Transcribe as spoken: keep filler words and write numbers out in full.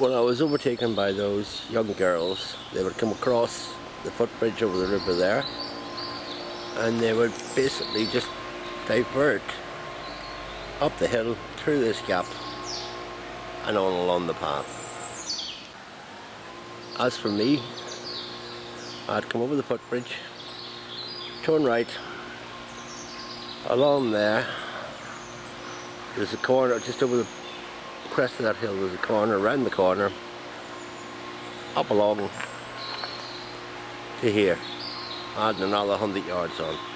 When I was overtaken by those young girls, they would come across the footbridge over the river there, and they would basically just divert up the hill through this gap and on along the path. As for me, I'd come over the footbridge, turn right, along there, there's a corner just over the crest of that hill, there's a corner, around the corner, up along to here, adding another hundred yards on.